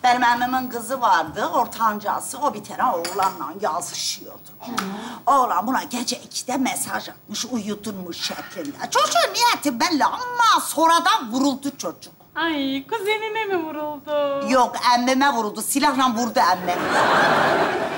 Benim emmimin kızı vardı, ortancası. O bir tane oğlanla yazışıyordu. Oğlan buna gece 2'de mesaj atmış, uyudurmuş şeklinde. Çocuğun niyeti belli ama sonradan vuruldu çocuk. Ay, kuzenine mi vuruldu? Yok, emmime vuruldu. Silahla vurdu emmimi.